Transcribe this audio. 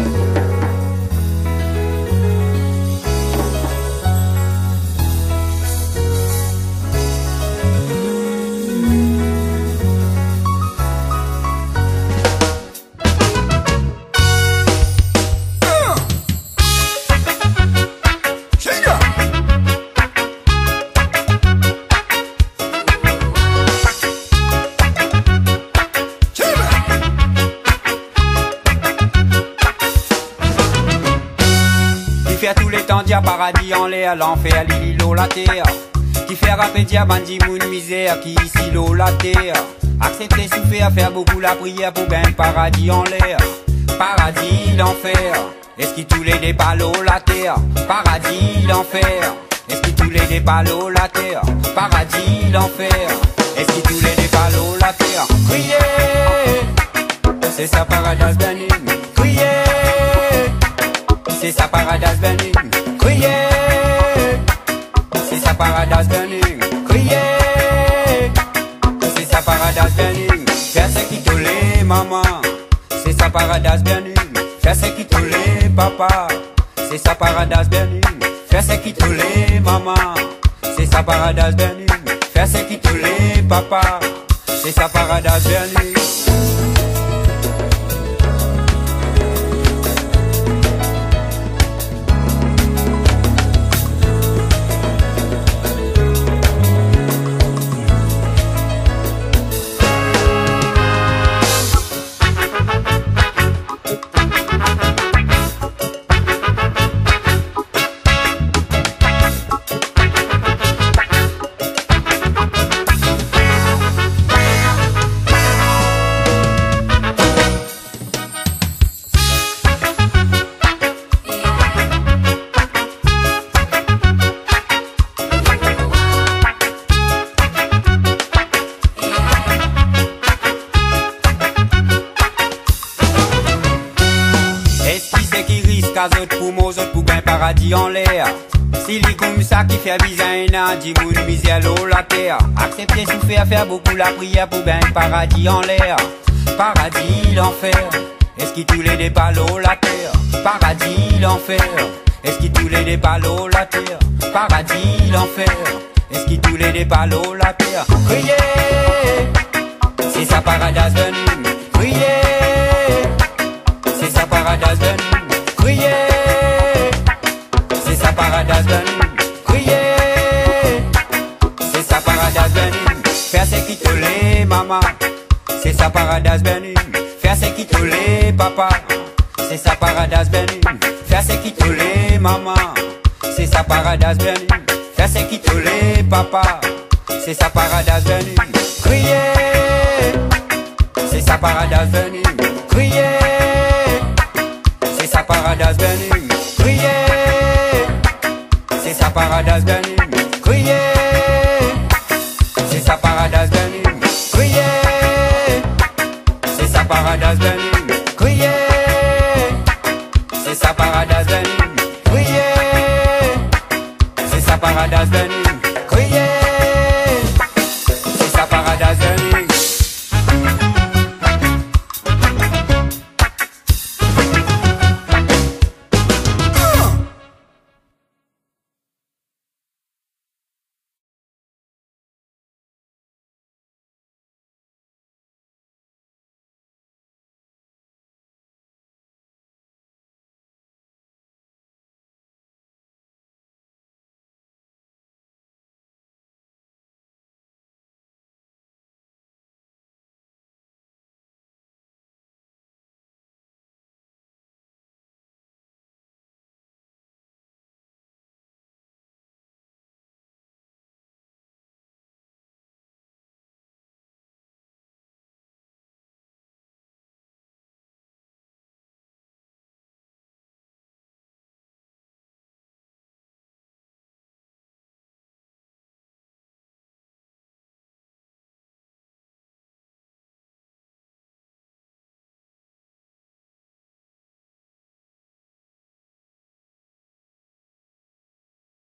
Tous les temps dia paradis en l'air, l'enfer, l'îlot, la terre. Qui fait rapper dia bandi moun misère, qui ici l'eau, la terre. Accepter souffrir, faire beaucoup la prière pour gagner paradis en l'air. Paradis, l'enfer, est-ce qui tous les dépalos, la terre. Paradis, l'enfer, est-ce qui tous les dépalos, la terre. Paradis, l'enfer, est-ce qui tous les dépalos, la terre. Crier, c'est ça paradis béni. Crier, c'est sa paradise burning, crier. C'est sa paradise burning, crier. C'est sa paradise burning. Faire ce qui te l'est, maman. C'est sa paradise burning. Faire ce qui te l'est, papa. C'est sa paradise burning. Faire ce qui te l'est, maman. C'est sa paradise burning. Faire ce qui te l'est, papa. C'est sa paradise burning. Autres pour moi, autres pour gain paradis en l'air. Si les comme ça qui fait bizarre, un dit moun misère l'eau la terre. Accepter souffrir, faire beaucoup la prière pour gain paradis en l'air. Paradis, l'enfer, est-ce qui tous les dépalos la terre. Paradis, l'enfer, est-ce qui tous les dépalos la terre. Paradis, l'enfer, est-ce qui tous les dépalos la terre. Crier, c'est sa paradise venue. Crier, c'est sa paradise venue. Crier, c'est sa paradise venue. Crier, c'est sa paradise venue. Faire ce qui te l'est, maman. C'est sa paradise venue. Faire ce qui te l'est, papa. C'est sa paradise venue. Faire ce qui te l'est, maman. C'est sa paradise venue. Faire ce qui te l'est, papa. C'est sa paradise venue. Crier, c'est sa paradise venue. Crier, c'est sa paradise burning, crier. C'est sa paradise burning, crier. C'est sa paradise burning, crier. C'est sa paradise burning, crier. C'est sa paradise burning, crier. C'est sa paradise burning.